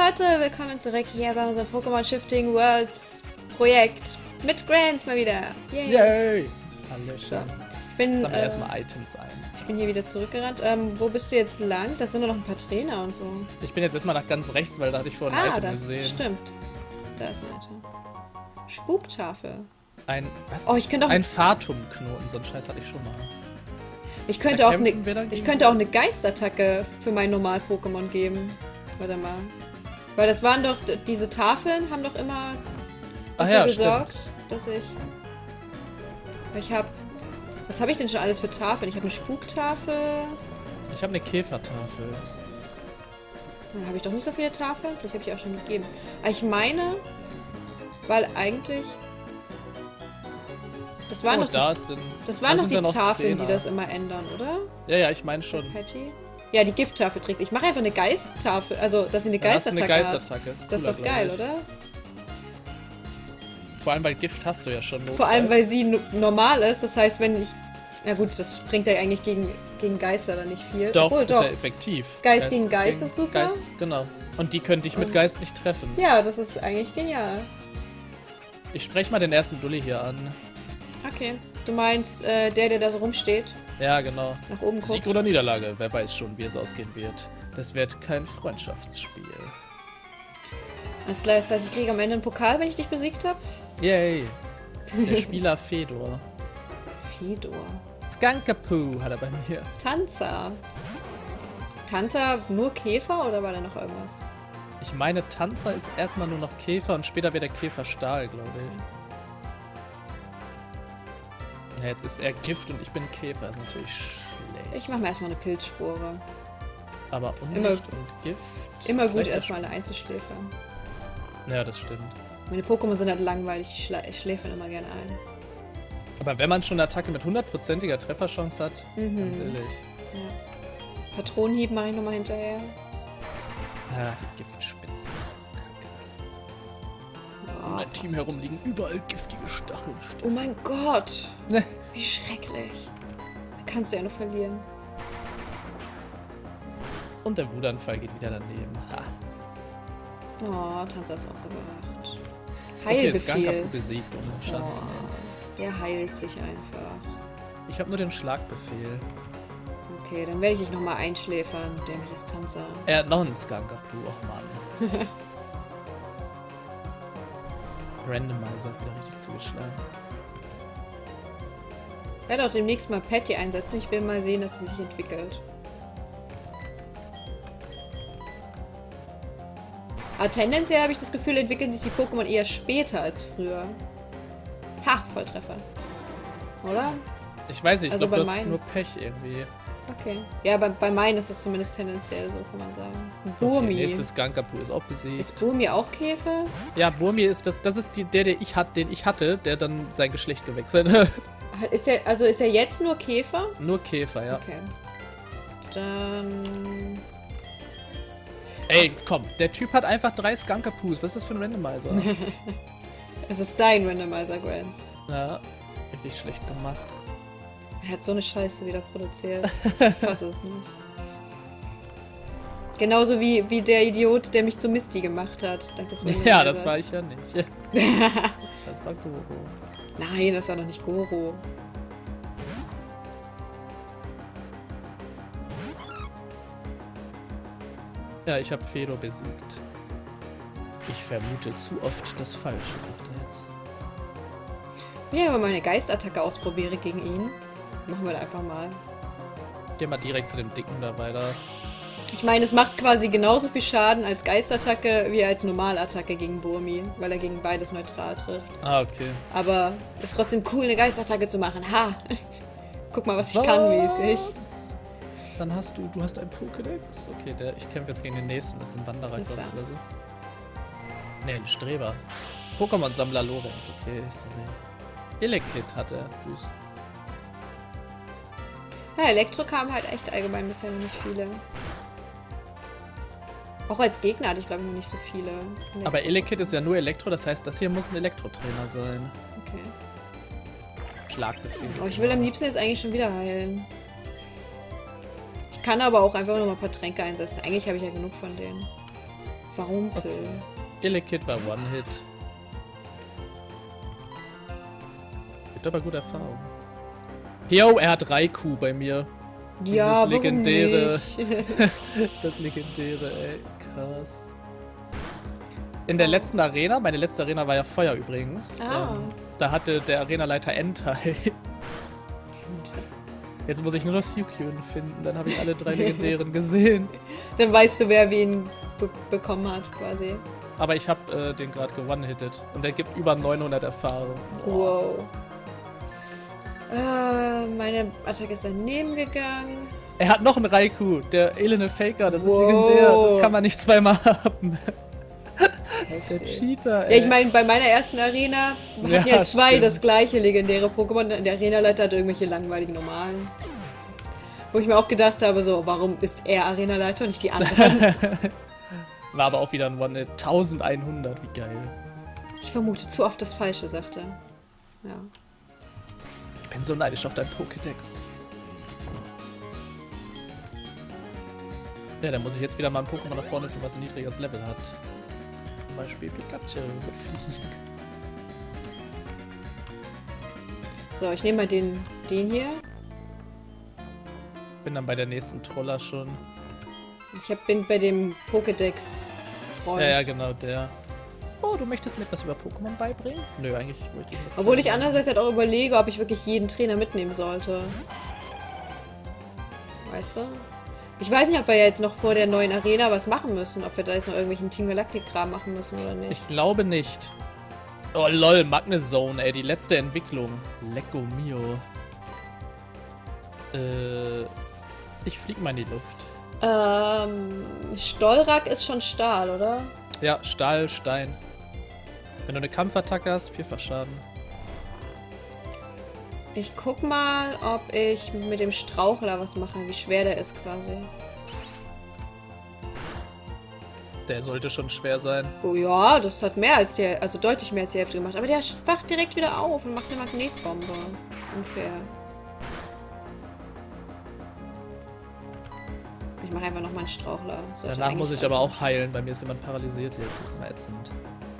Leute, willkommen zurück hier bei unserem Pokémon Shifting Worlds Projekt mit Grants mal wieder. Yay! Yay. Hallöchen. So, ich bin erstmal Items ein. Ich bin hier wieder zurückgerannt. Wo bist du jetzt lang? Da sind nur noch ein paar Trainer und so. Ich bin jetzt erstmal nach ganz rechts, weil da hatte ich vorhin ein Item gesehen. Stimmt. Da ist ein Item. Spuktafel. Was? Oh, ich könnte auch ein Fahrtumknoten, so einen Scheiß hatte ich schon mal. Ich könnte auch eine Geistattacke für mein Normal-Pokémon geben. Warte mal. Weil das waren doch, diese Tafeln haben doch immer dafür gesorgt, dass ich habe... Was habe ich denn schon alles für Tafeln? Ich habe eine Spuktafel. Ich habe eine Käfertafel. Dann habe ich doch nicht so viele Tafeln. Vielleicht habe ich auch schon gegeben. Aber ich meine, weil eigentlich... Das waren doch die Tafeln, die das immer ändern, oder? Ja, ich meine schon. Patty? Ja, die Gifttafel trägt. Ich mache einfach eine Geisttafel, also dass sie eine Geistattacke hat. Das ist doch geil, oder? Vor allem, weil Gift hast du ja schon. Vor allem, weil sie normal ist. Das heißt, wenn ich... Na gut, das bringt ja eigentlich gegen Geister dann nicht viel. Doch, ist ja effektiv. Geist gegen Geist ist super. Geist, genau. Und die könnte ich mit Geist nicht treffen. Ja, das ist eigentlich genial. Ich spreche mal den ersten Dulli hier an. Okay. Du meinst, der da so rumsteht? Ja, genau. Nach oben guckt. Sieg oder Niederlage, wer weiß schon, wie es ausgehen wird. Das wird kein Freundschaftsspiel. Alles klar, das heißt, ich kriege am Ende einen Pokal, wenn ich dich besiegt habe? Yay. Der Spieler Fedor. Fedor. Skankapoo hat er bei mir. Tanzer. Tanzer nur Käfer oder war da noch irgendwas? Ich meine, Tanzer ist erstmal nur noch Käfer und später wird der Käfer Stahl, glaube ich. Ja, jetzt ist er Gift und ich bin Käfer. Das ist natürlich schlecht. Ich mache mir erstmal eine Pilzspore. Aber Unlicht und Gift? Immer gut, erstmal eine einzuschläfern. Ja, das stimmt. Meine Pokémon sind halt langweilig. Ich schläfern immer gerne ein. Aber wenn man schon eine Attacke mit 100%iger Trefferchance hat, ganz ehrlich. Ja. Patronenhieb mache ich nochmal hinterher. Ja, die Giftspitzen ist kacke. Um mein Team herum liegen überall giftige Stacheln. Oh mein Gott! Ne. Wie schrecklich. Da kannst du ja nur verlieren. Und der Wutanfall geht wieder daneben. Ha. Oh, Tanzer ist aufgewacht. Heilbefehl. Okay, Skankapoo besiegt, um Schaden zu nehmen. Der heilt sich einfach. Ich habe nur den Schlagbefehl. Okay, dann werde ich dich nochmal einschläfern, dämliches Tanzer. Er hat noch einen Skankapoo, och Mann. Randomizer wieder richtig zugeschlagen. Ich werde auch demnächst mal Patty einsetzen. Ich will mal sehen, dass sie sich entwickelt. Aber tendenziell habe ich das Gefühl, entwickeln sich die Pokémon eher später als früher. Ha, Volltreffer. Oder? Ich weiß nicht, ich also glaube, das ist nur Pech irgendwie. Okay. Ja, bei meinen ist das zumindest tendenziell so, kann man sagen. Burmi. Okay, nächstes Skankapoo ist auch besiegt. Ist Burmi auch Käfer? Ja, Burmi ist das ist der den ich hatte, der dann sein Geschlecht gewechselt hat. Ist er jetzt nur Käfer? Nur Käfer, ja. Okay. Dann... Ey, komm, der Typ hat einfach 3 Skankapoos. Was ist das für ein Randomizer? Es ist dein Randomizer, Grants. Ja, richtig schlecht gemacht. Er hat so eine Scheiße wieder produziert. Ich fasse es nicht. Genauso wie der Idiot, der mich zu Misty gemacht hat. Dank des ja, das war ich ja nicht. Das war Goro. Nein, das war noch nicht Goro. Ja, ich habe Fedor besiegt. Ich vermute zu oft das Falsche, sagt er jetzt. Wenn ich aber mal eine Geistattacke ausprobiere gegen ihn, machen wir da einfach mal. Geh mal direkt zu dem Dicken da weiter. Ich meine, es macht quasi genauso viel Schaden als Geistattacke wie als Normalattacke gegen Burmi, weil er gegen beides neutral trifft. Ah, okay. Aber es ist trotzdem cool, eine Geistattacke zu machen. Ha! Guck mal, was ich kann, mäßig. Dann hast du hast einen Pokédex? Okay, ich kämpfe jetzt gegen den nächsten. Das ist ein Wanderer oder so. Ne, ein Streber. Pokémon-Sammler Lorenz, okay, sorry. Elekid hat er, süß. Ja, Elektro kam halt echt allgemein bisher noch nicht viele. Auch als Gegner hatte ich glaube ich noch nicht so viele. Aber Elekid ist ja nur Elektro, das heißt, das hier muss ein Elektrotrainer sein. Okay. Schlagbefehl. Oh, ich will am liebsten jetzt eigentlich schon wieder heilen. Ich kann aber auch einfach noch mal ein paar Tränke einsetzen. Eigentlich habe ich ja genug von denen. Warum? Okay. Elekid war One-Hit. Gibt aber gute Erfahrung. Yo, er hat Raikou bei mir. Ja, dieses legendäre. Nicht? Das legendäre, ey. Krass. In der letzten Arena, meine letzte Arena war ja Feuer übrigens. Da hatte der Arenaleiter Entei. Jetzt muss ich nur noch Sukyun finden, dann habe ich alle 3 legendären gesehen. Dann weißt du, wer wen bekommen hat, quasi. Aber ich habe den gerade gewonnen-hittet. Und der gibt über 900 Erfahrung. Wow. Meine Attacke ist daneben gegangen. Er hat noch einen Raikou, der elende Faker, das ist legendär. Das kann man nicht zweimal haben. Der Cheater, ey. Ja, ich meine, bei meiner ersten Arena hatten ja 2 das gleiche legendäre Pokémon. Der Arenaleiter hat irgendwelche langweiligen normalen. Wo ich mir auch gedacht habe, so, warum ist er Arenaleiter und nicht die anderen? War aber auch wieder ein One 1100, wie geil. Ich vermute zu oft das Falsche, sagt er. Ja. Ich bin so neidisch auf dein Pokédex. Ja, dann muss ich jetzt wieder mal ein Pokémon nach vorne tun, was ein niedriges Level hat. Zum Beispiel Pikachu mit Fliegen. So, ich nehme mal den hier. Bin dann bei der nächsten Troller schon. Bin bei dem Pokédex-Freund. Ja, genau, der. Oh, du möchtest mir etwas über Pokémon beibringen? Nö, eigentlich wollte ich nicht. Obwohl ich andererseits halt auch überlege, ob ich wirklich jeden Trainer mitnehmen sollte. Weißt du? Ich weiß nicht, ob wir jetzt noch vor der neuen Arena was machen müssen. Ob wir da jetzt noch irgendwelchen Team Galactic-Kram machen müssen oder nicht. Ich glaube nicht. Oh lol, Magnezone, ey, die letzte Entwicklung. Lecco mio. Ich flieg mal in die Luft. Stolrak ist schon Stahl, oder? Ja, Stahl, Stein. Wenn du eine Kampfattacke hast, 4-fach Schaden. Ich guck mal, ob ich mit dem Strauchler was mache, wie schwer der ist quasi. Der sollte schon schwer sein. Oh ja, das hat mehr als also deutlich mehr als die Hälfte gemacht. Aber der wacht direkt wieder auf und macht eine Magnetbombe. Unfair. Ich mache einfach nochmal einen Strauchler. Danach muss ich aber auch heilen. Bei mir ist jemand paralysiert jetzt. Das ist immer ätzend.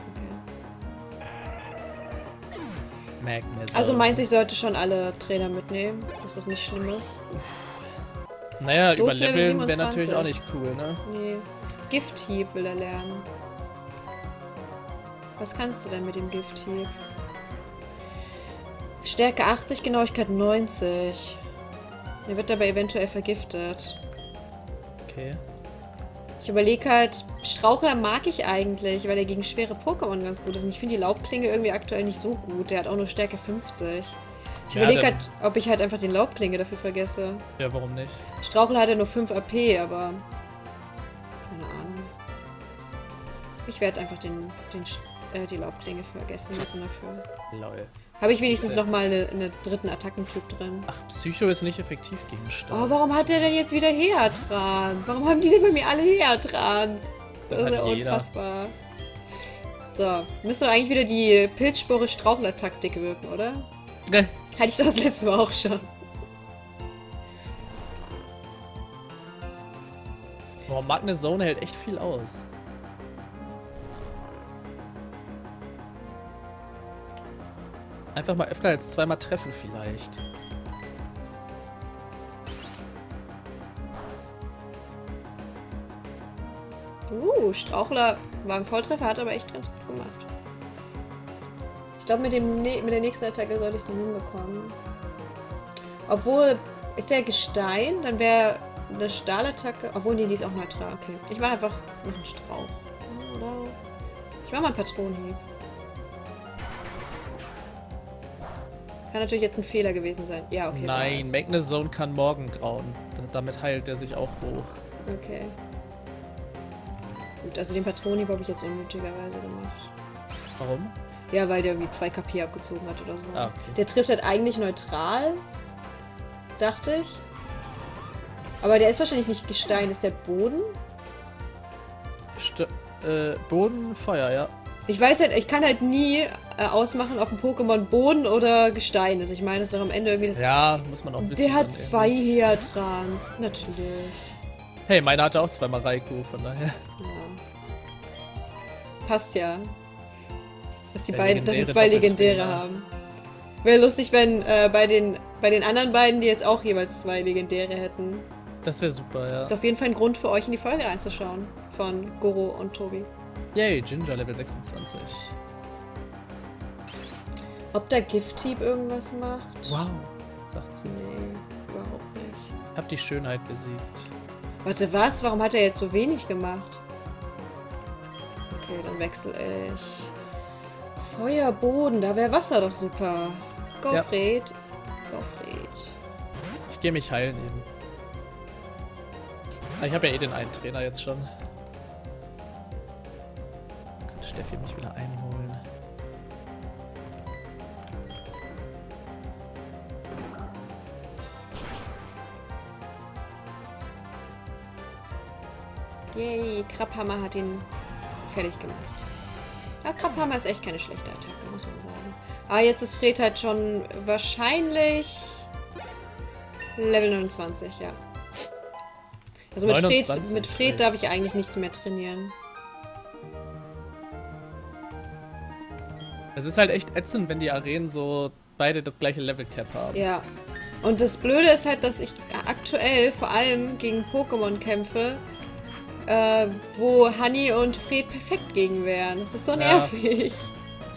Okay. Also meinst du, ich sollte schon alle Trainer mitnehmen, dass das nicht schlimm ist? Naja, überleveln wäre natürlich auch nicht cool, ne? Nee. Gifthieb will er lernen. Was kannst du denn mit dem Gifthieb? Stärke 80, Genauigkeit 90. Er wird dabei eventuell vergiftet. Okay. Ich überlege halt, Strauchler mag ich eigentlich, weil er gegen schwere Pokémon ganz gut ist. Und ich finde die Laubklinge irgendwie aktuell nicht so gut. Der hat auch nur Stärke 50. Ich überlege halt, ob ich halt einfach den Laubklinge dafür vergesse. Ja, warum nicht? Strauchler hat ja nur 5 AP, aber... Keine Ahnung. Ich werde einfach die Laubklinge vergessen müssen dafür. Lol. Habe ich wenigstens nochmal einen dritten Attackentyp drin. Ach, Psycho ist nicht effektiv gegen Stahl. Oh, warum hat der denn jetzt wieder Heatran? Warum haben die denn bei mir alle Heatrans? Das ist ja unfassbar. So, müsste doch eigentlich wieder die Pilzspore-Strauchler-Taktik wirken, oder? Ne. Hatte ich doch das letzte Mal auch schon. Boah, Magnezone hält echt viel aus. Einfach mal öfter als 2-mal treffen vielleicht. Strauchler war im Volltreffer, hat aber echt ganz gut gemacht. Ich glaube, mit der nächsten Attacke sollte ich es hinbekommen. Obwohl, ist der Gestein, dann wäre eine Stahlattacke. Obwohl, nee, die ist auch neutral. Okay. Ich mache einfach noch einen Strauch. Oder? Ich mache mal einen Patronenhieb. Kann natürlich jetzt ein Fehler gewesen sein. Ja, okay. Nein, Magnezone kann morgen grauen. Damit heilt er sich auch hoch. Okay. Gut, also den Patronenhieb habe ich jetzt unnötigerweise gemacht. Warum? Ja, weil der irgendwie 2 KP abgezogen hat oder so. Ah, okay. Der trifft halt eigentlich neutral. Dachte ich. Aber der ist wahrscheinlich nicht Gestein. Ist der Boden? Boden, Feuer, ja. Ich weiß halt, ich kann halt nie ausmachen, ob ein Pokémon Boden oder Gestein ist. Ich meine, das ist doch am Ende irgendwie das... Ja, muss man auch wissen. Der hat 2 Heatrans. Natürlich. Hey, meiner hatte auch 2-mal Raikou, von daher. Ja. passt ja. Dass sie zwei Legendäre haben. Wäre lustig, wenn bei den anderen beiden, die jetzt auch jeweils 2 Legendäre hätten. Das wäre super, ja. Ist auf jeden Fall ein Grund für euch, in die Folge reinzuschauen. Von Goro und Tobi. Yay, Ginger Level 26. Ob der Gift-Hieb irgendwas macht? Wow, sagt sie. Nee, überhaupt nicht. Hab die Schönheit besiegt. Warte, was? Warum hat er jetzt so wenig gemacht? Okay, dann wechsle ich. Feuer, Boden, da wäre Wasser doch super. Go, ja. Fred. Go, Fred. Ich gehe mich heilen eben. Ich habe ja eh den einen Trainer jetzt schon. Kann Steffi mich wieder einholen. Yay, Krabhammer hat ihn fertig gemacht. Ja, Krabhammer ist echt keine schlechte Attacke, muss man sagen. Aber jetzt ist Fred halt schon wahrscheinlich Level 29, ja. Also mit Fred darf ich eigentlich nichts mehr trainieren. Es ist halt echt ätzend, wenn die Arenen so beide das gleiche Level Cap haben. Ja. Und das Blöde ist halt, dass ich aktuell vor allem gegen Pokémon kämpfe, wo Honey und Fred perfekt gegen wären. Das ist so nervig. Ja.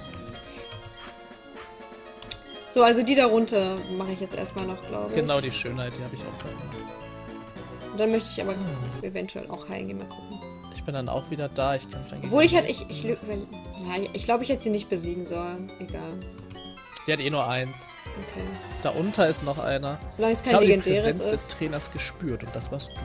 So, also die darunter mache ich jetzt erstmal noch, glaube ich. Genau, die Schönheit, die habe ich auch gemacht. Und dann möchte ich aber eventuell auch heilen gehen, mal gucken. Ich bin dann auch wieder da, ich kämpfe dann gegen. Obwohl ich halt, ich glaube, ich hätte sie nicht besiegen sollen. Egal. Die hat eh nur 1. Okay. Da unter ist noch einer. Solange es kein legendäres ist. Ich habe die Präsenz des Trainers gespürt und das warst du.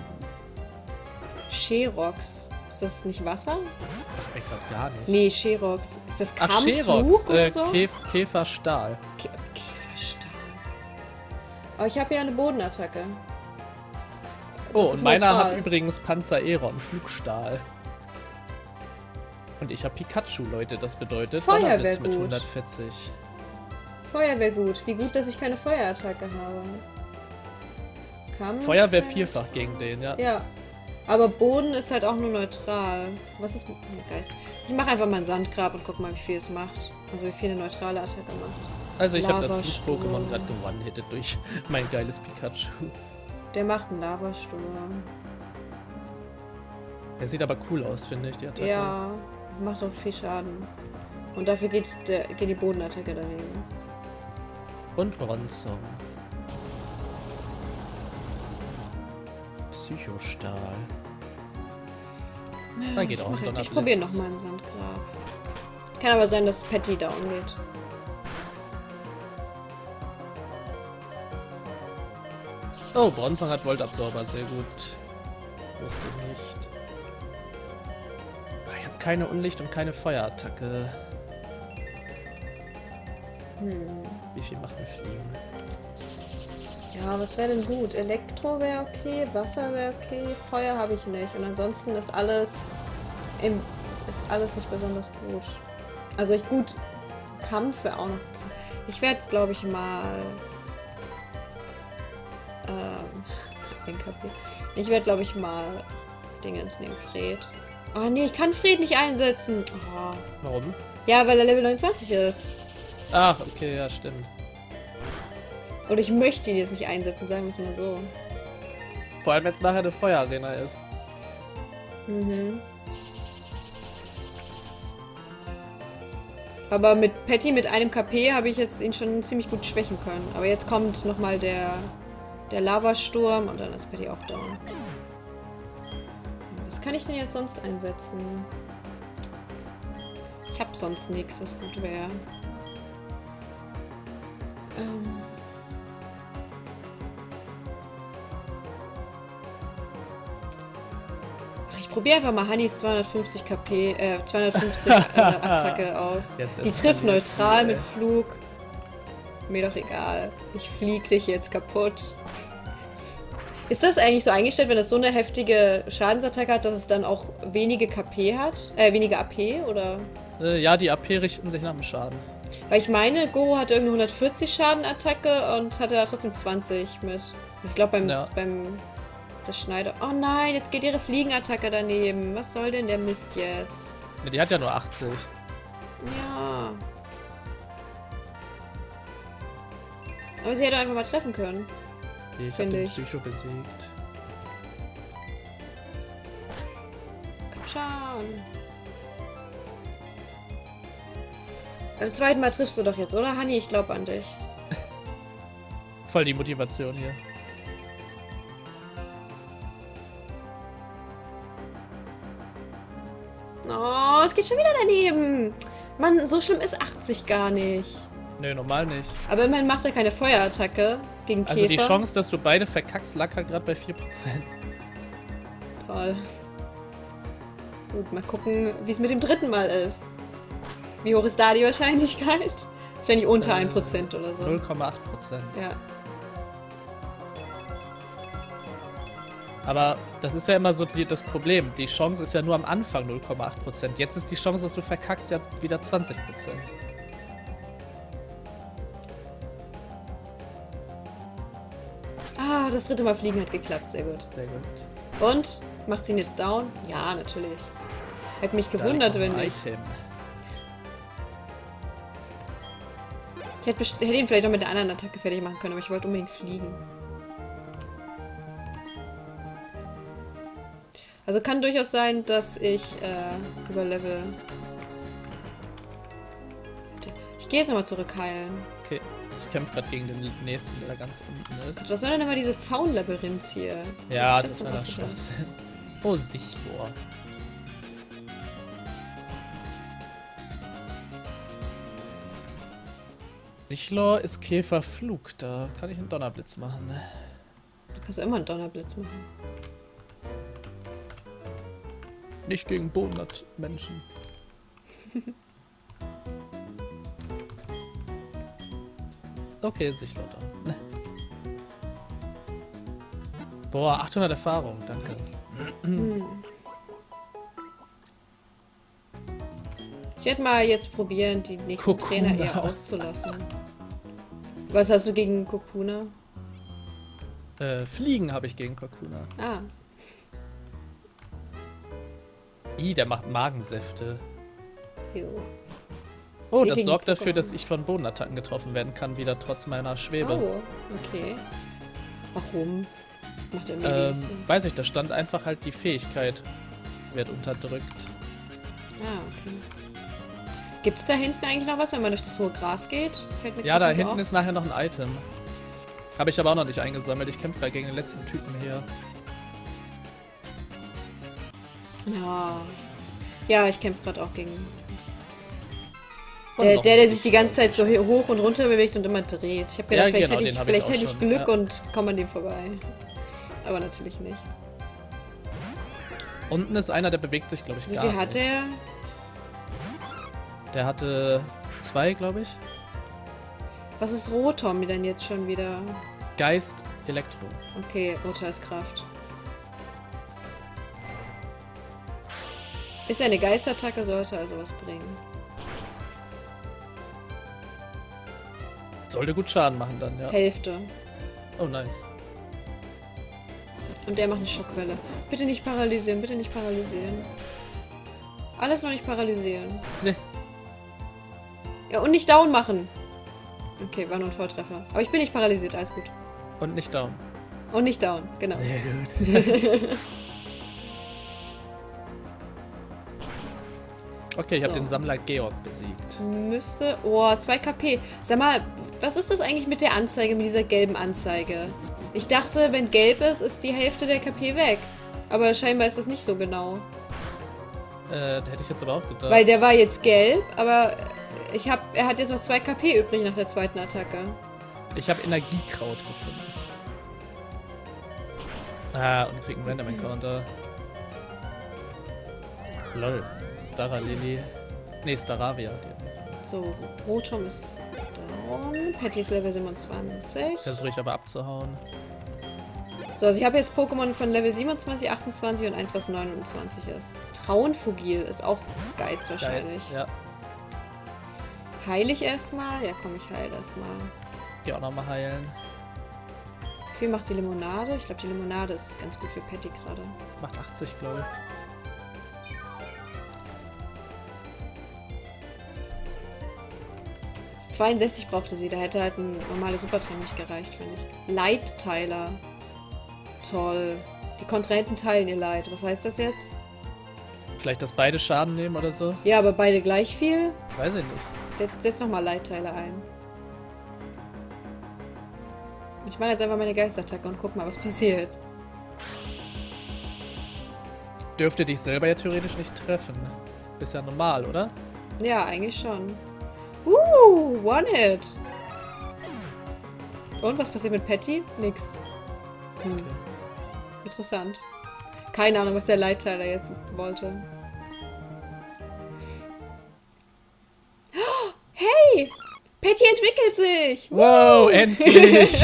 Sherox. Ist das nicht Wasser? Ich glaube gar nicht. Nee, Sherox. Ist das Kampfflug Sherox, oder so? Käferstahl. Käferstahl. Aber ich habe ja eine Bodenattacke. Oh, und meiner hat übrigens Panzer Aeron, Flugstahl. Und ich habe Pikachu, Leute. Das bedeutet Feuerwehr mit 140. Feuerwehr gut. Wie gut, dass ich keine Feuerattacke habe. Feuerwehr vierfach gegen den, ja. Ja. Aber Boden ist halt auch nur neutral. Was ist mit Geist? Ich mache einfach mal einen Sandgrab und guck mal, wie viel es macht. Also wie viel eine neutrale Attacke macht. Also ich habe das Fluch-Pokémon gerade gewonnen-hittet durch mein geiles Pikachu. Der macht einen Lavasturm. Der sieht aber cool aus, finde ich, die Attacke. Ja, macht auch viel Schaden. Und dafür geht die Bodenattacke daneben. Und Bronzong. Psychostahl. Da geht auch ein Donnerblitz. Ich probiere nochmal einen Sandgrab. Kann aber sein, dass Patty down geht. Oh, Bronzong hat Voltabsorber, sehr gut. Wusste nicht. Ich habe keine Unlicht- und keine Feuerattacke. Wie viel macht mir Fliegen? Ja, was wäre denn gut? Elektro wäre okay, Wasser wäre okay, Feuer habe ich nicht. Und ansonsten ist alles nicht besonders gut. Also Kampf wäre auch noch okay. Ich werde, glaube ich, mal ich werde, glaube ich, mal Dingens nehmen, Fred. Oh nee, ich kann Fred nicht einsetzen. Oh. Warum? Ja, weil er Level 29 ist. Ach, okay, ja, stimmt. Oder ich möchte ihn jetzt nicht einsetzen, sagen wir es mal so. Vor allem, wenn es nachher eine Feuerarena ist. Mhm. Aber mit Patty mit einem KP habe ich jetzt ihn schon ziemlich gut schwächen können. Aber jetzt kommt nochmal der Lavasturm und dann ist Patty auch down. Was kann ich denn jetzt sonst einsetzen? Ich habe sonst nichts, was gut wäre. Ich probiere einfach mal Honeys 250 Attacke aus. Die trifft neutral mit Flug. Mir doch egal. Ich flieg dich jetzt kaputt. Ist das eigentlich so eingestellt, wenn es so eine heftige Schadensattacke hat, dass es dann auch wenige KP hat? Weniger AP, oder? Ja, die AP richten sich nach dem Schaden. Weil ich meine, Goro hatte irgendeine 140 Schadenattacke und hatte da trotzdem 20 mit. Ich glaube beim Zerschneider. Oh nein, jetzt geht ihre Fliegenattacke daneben. Was soll denn der Mist jetzt? Ne, die hat ja nur 80. Ja. Aber sie hätte einfach mal treffen können. Nee, ich hab den Psycho besiegt. Komm schon. Beim zweiten Mal triffst du doch jetzt, oder? Hanni, ich glaube an dich. Voll die Motivation hier. Oh, es geht schon wieder daneben. Mann, so schlimm ist 80 gar nicht. Nö, normal nicht. Aber immerhin macht er keine Feuerattacke gegen Käfer. Also die Chance, dass du beide verkackst, lag halt gerade bei 4%. Toll. Gut, mal gucken, wie es mit dem dritten Mal ist. Wie hoch ist da die Wahrscheinlichkeit? Wahrscheinlich unter 1% oder so. 0,8%. Ja. Aber das ist ja immer so das Problem. Die Chance ist ja nur am Anfang 0,8%. Jetzt ist die Chance, dass du verkackst, ja wieder 20%. Ah, das dritte Mal fliegen hat geklappt. Sehr gut. Sehr gut. Und? Macht sie ihn jetzt down? Ja, natürlich. Hätte mich gewundert, wenn nicht. Ich hätte ihn vielleicht auch mit der anderen Attacke fertig machen können, aber ich wollte unbedingt fliegen. Also kann durchaus sein, dass ich über Level... Ich gehe jetzt nochmal zurück heilen. Okay, ich kämpfe gerade gegen den nächsten, der da ganz unten ist. Was soll denn immer diese Zaunlabyrinth hier? Ja, das war das Schwachsinn. Oh, Sichlor. Sichlor ist Käferflug, da kann ich einen Donnerblitz machen. Ne? Du kannst immer einen Donnerblitz machen. Nicht gegen Bodenmenschen. Okay, Sichlor da. Ne. Boah, 800 Erfahrung, danke. Ich werde mal jetzt probieren, die nächsten Trainer eher auszulassen. Was hast du gegen Kokuna? Fliegen habe ich gegen Kokuna. Ah. Der macht Magensäfte. Jo. Oh, das sorgt dafür, dass ich von Bodenattacken getroffen werden kann, wieder trotz meiner Schwebe. Oh, okay. Warum? Macht er mir weiß ich, da stand einfach halt die Fähigkeit wird unterdrückt. Ah, okay. Gibt's da hinten eigentlich noch was, wenn man durch das hohe Gras geht? Fällt mir ja, da hinten ist nachher noch ein Item. Habe ich aber auch noch nicht eingesammelt. Ich kämpfe gerade gegen den letzten Typen hier. Ja. Ja, ich kämpfe gerade auch gegen... Der sich die ganze Zeit so hoch und runter bewegt und immer dreht. Ich habe gedacht, ja, vielleicht hätte ich Glück und komme an dem vorbei. Aber natürlich nicht. Unten ist einer, der bewegt sich, glaube ich, gar nicht. Wie viel hat der? Der hatte 2, glaube ich. Was ist Rotom denn jetzt schon wieder? Geist, Elektro. Okay, Rotor ist Kraft. Ist eine Geistattacke, sollte also was bringen. Sollte gut Schaden machen dann, ja. Hälfte. Oh, nice. Und der macht eine Schockwelle. Bitte nicht paralysieren, bitte nicht paralysieren. Alles noch nicht paralysieren. Nee. Ja, und nicht down machen. Okay, war nur ein Volltreffer. Aber ich bin nicht paralysiert, alles gut. Und nicht down. Und nicht down, genau. Sehr gut. Okay, ich habe den Sammler Georg besiegt. Müsste... Oh, 2 KP. Sag mal, was ist das eigentlich mit der Anzeige, mit dieser gelben Anzeige? Ich dachte, wenn gelb ist, ist die Hälfte der KP weg. Aber scheinbar ist das nicht so genau. Da hätte ich jetzt aber auch gedacht. Weil der war jetzt gelb, aber er hat jetzt noch 2 KP übrig nach der zweiten Attacke. Ich habe Energiekraut gefunden. Ah, und krieg einen Random Encounter. Lol. Stara Lily. Nee, Staravia. So, Rotom ist down. Patty ist Level 27. Versuche ich aber abzuhauen. So, also ich habe jetzt Pokémon von Level 27, 28 und eins, was 29 ist. Traunfugil ist auch Geist wahrscheinlich. Geist, ja. Heil ich erstmal? Ja, komm, ich heile erstmal. Geh auch nochmal heilen. Wie viel macht die Limonade? Ich glaube, die Limonade ist ganz gut für Patty gerade. Macht 80, glaube ich. 62 brauchte sie. Da hätte halt ein normales Supertrank nicht gereicht, finde ich. Leitteiler. Toll. Die Kontrahenten teilen ihr Leid. Was heißt das jetzt? Vielleicht, dass beide Schaden nehmen oder so? Ja, aber beide gleich viel? Weiß ich nicht. Setz nochmal Leitteiler ein. Ich mache jetzt einfach meine Geistattacke und guck mal, was passiert. Dürfte dich selber ja theoretisch nicht treffen. Bist ja normal, oder? Ja, eigentlich schon. One-Hit. Und was passiert mit Patty? Nix. Okay. Interessant. Keine Ahnung, was der Leitteiler jetzt wollte. Oh, hey! Patty entwickelt sich! Wow, endlich!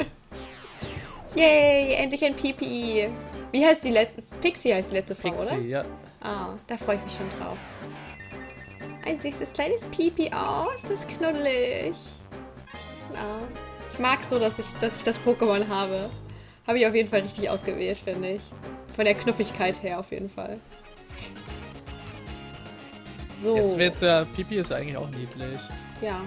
Yay, endlich ein Pipi. Wie heißt die letzte? Pixie heißt die letzte Frau, Pixie, oder? Ja. Ah, da freue ich mich schon drauf. Ein süßes kleines Pipi. Oh, ist das knuddelig. Ja. Ich mag so, dass ich das Pokémon habe. Habe ich auf jeden Fall richtig ausgewählt, finde ich. Von der Knuffigkeit her auf jeden Fall. So. Jetzt wird's ja, Pipi ist eigentlich auch niedlich. Ja.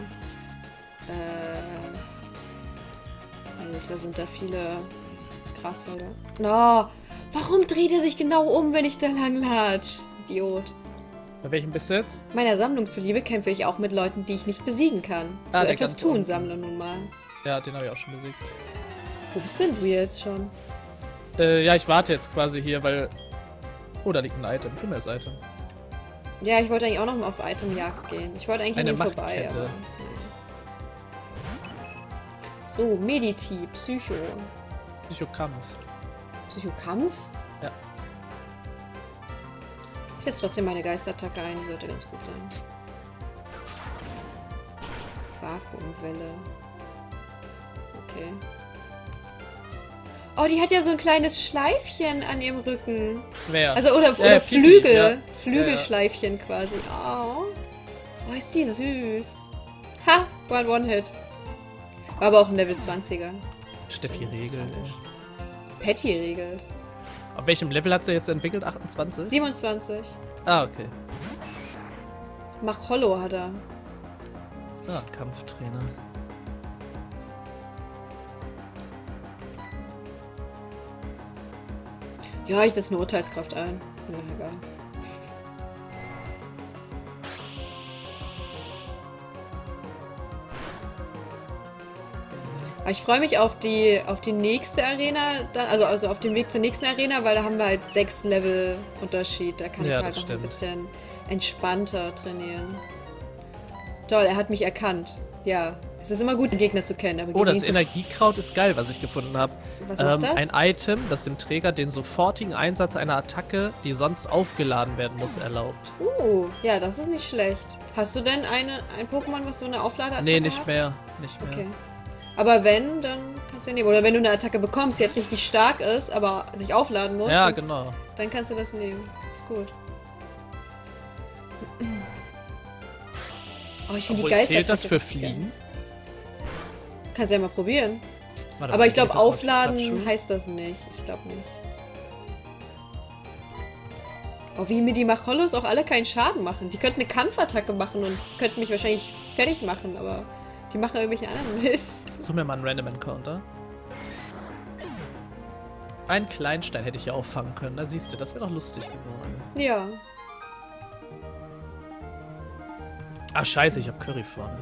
Alter, sind da viele Graswälder. No, warum dreht er sich genau um, wenn ich da lang latsch? Idiot. Bei welchem bist du jetzt? Meiner Sammlung zuliebe kämpfe ich auch mit Leuten, die ich nicht besiegen kann. So etwas tun, sammle nun mal. Ja, den habe ich auch schon besiegt. Wo bist denn du jetzt schon? Ja, ich warte jetzt quasi hier, weil... Oh, da liegt ein Item. Schönes Item. Ja, ich wollte eigentlich auch noch mal auf Itemjagd gehen. Ich wollte eigentlich an ihm vorbei, aber... So, Mediti, Psycho. Psychokampf. Psychokampf? Ja. Ich setze trotzdem meine Geistattacke ein, die sollte ganz gut sein. Vakuumwelle. Okay. Oh, die hat ja so ein kleines Schleifchen an ihrem Rücken. Wer? Also, oder Pipi, Flügel. ja. Flügelschleifchen quasi. Oh. Oh, ist die süß. Ha, One-Hit. War aber auch ein Level 20er. Steffi regelt. Patty regelt. Auf welchem Level hat sie jetzt entwickelt? 28? 27. Ah, okay. Mach Hollow hat er. Ah, Kampftrainer. Ja, ich setze eine Urteilskraft ein. Ja, egal. Aber ich freue mich auf die nächste Arena, dann, also auf den Weg zur nächsten Arena, weil da haben wir halt 6 Level Unterschied. Da kann ich halt noch ein bisschen entspannter trainieren. Toll, er hat mich erkannt. Ja, es ist immer gut, den Gegner zu kennen. Aber das Energiekraut ist geil, was ich gefunden habe. Was macht das? Ein Item, das dem Träger den sofortigen Einsatz einer Attacke, die sonst aufgeladen werden muss, erlaubt. Ja, das ist nicht schlecht. Hast du denn ein Pokémon, was so eine Aufladeattacke hat? Nee, nicht hat? mehr. Okay. Aber wenn, dann kannst du nehmen. Oder wenn du eine Attacke bekommst, die halt richtig stark ist, aber sich aufladen muss. Ja, genau. Dann kannst du das nehmen. Ist gut. Oh, ich finde die Geister. Zählt das für Fliegen? Kannst du ja mal probieren. Warte, aber ich glaube, aufladen heißt das nicht. Ich glaube nicht. Oh, wie mir die Machollos auch alle keinen Schaden machen. Die könnten eine Kampfattacke machen und könnten mich wahrscheinlich fertig machen, aber die machen irgendwelchen anderen Mist. Such mir mal einen Random Encounter. Einen Kleinstein hätte ich ja auffangen können. Da siehst du, das wäre doch lustig geworden. Ja. Ah, scheiße, ich hab Curry vorne.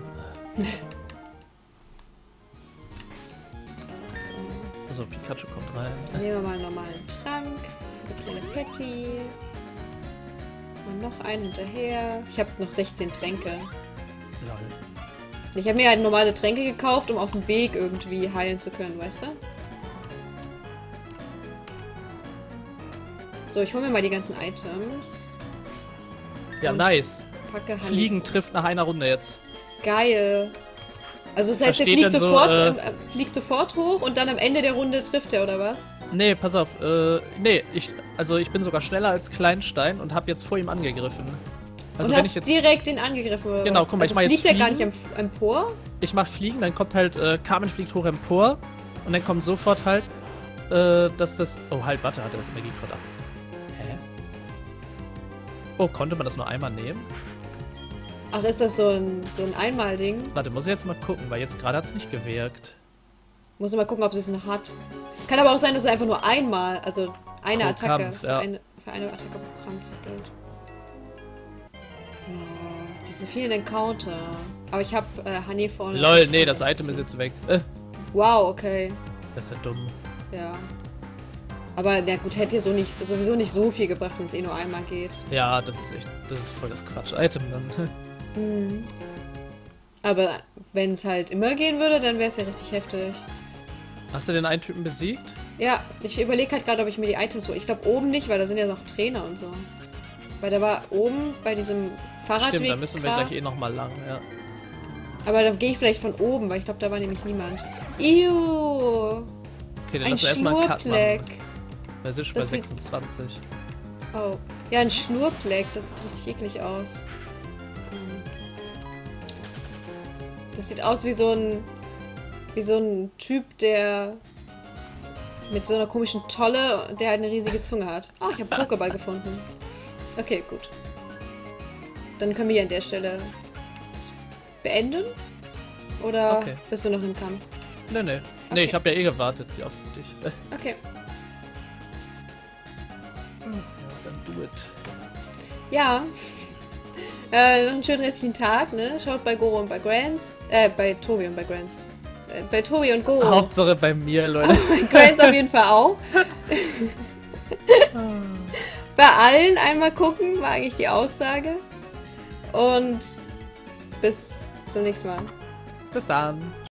So, Pikachu kommt rein. Dann nehmen wir mal einen normalen Trank. Für die kleine Patty. Und noch einen hinterher. Ich habe noch 16 Tränke. Lol. Ich habe mir halt normale Tränke gekauft, um auf dem Weg irgendwie heilen zu können, weißt du? So, ich hole mir mal die ganzen Items. Ja, nice. Packe Fliegen trifft nach einer Runde jetzt. Geil. Also das heißt, der fliegt sofort, fliegt sofort hoch und dann am Ende der Runde trifft er, oder was? Nee, pass auf. Nee, ich bin sogar schneller als Kleinstein und habe jetzt vor ihm angegriffen. Also und wenn hast ich jetzt direkt den angegriffen, oder genau, was? Guck mal, also ich mach jetzt fliegt der gar nicht empor? Ich mach Fliegen, dann kommt halt, Carmen fliegt hoch empor und dann kommt sofort halt, dass das... Oh, halt, warte, hat er das Energiekraut ab. Hä? Oh, konnte man das nur einmal nehmen? Ach, ist das so ein Einmal-Ding? Warte, muss ich jetzt mal gucken, weil jetzt gerade hat es nicht gewirkt. Muss mal gucken, ob sie es noch hat. Kann aber auch sein, dass es einfach nur einmal, also eine pro Attacke. Kampf, ja. Für eine Attacke pro Kampf gilt. Oh, diese vielen Encounter. Aber ich habe Honey vorne. Lol, nee, das Item ist jetzt weg. Wow, okay. Das ist ja dumm. Ja. Aber na gut, hätte sowieso nicht so viel gebracht, wenn es eh nur einmal geht. Ja, das ist voll das Quatsch-Item dann. Mhm. Aber wenn es halt immer gehen würde, dann wäre es ja richtig heftig. Hast du den einen Typen besiegt? Ja, ich überlege halt gerade, ob ich mir die Items hole. Ich glaube oben nicht, weil da sind ja noch Trainer und so. Weil da war oben bei diesem Fahrradweg. Stimmt, da müssen wir gleich eh nochmal lang, ja. Aber dann gehe ich vielleicht von oben, weil ich glaube, da war nämlich niemand. Iuh! Okay, dann lass uns erstmal einen Cut machen. Wir sind schon bei Das 26. Oh. Ja, ein Schnurpleck. Das sieht richtig eklig aus. Das sieht aus wie so ein Typ, der mit so einer komischen Tolle, der halt eine riesige Zunge hat. Oh, ich habe Pokéball gefunden. Okay, gut. Dann können wir hier an der Stelle beenden? Oder bist du noch im Kampf? Nee. Okay. Nee, ich habe ja eh gewartet auf dich. Okay. Dann do it. Ja. Einen schönen restlichen Tag, ne? Schaut bei Goro und bei Grants. Bei Tobi und bei Grants. Bei Tobi und Goro. Hauptsache bei mir, Leute. Bei Grants auf jeden Fall auch. Bei allen einmal gucken, war eigentlich die Aussage. Und bis zum nächsten Mal. Bis dann.